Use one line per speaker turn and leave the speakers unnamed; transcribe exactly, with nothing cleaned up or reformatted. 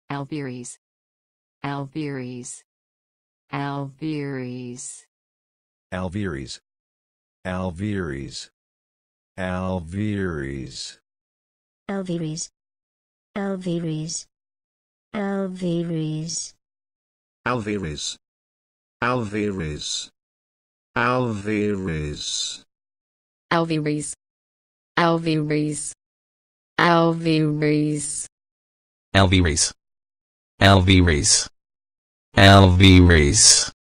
alvearies, alvearies, alvearies,
alvearies, alvearies, alvearies,
alvearies, alvearies, alvearies,
alvearies, alvearies, alvearies,
alvearies, alvearies, alvearies,
alvearies, alvearies, alvearies.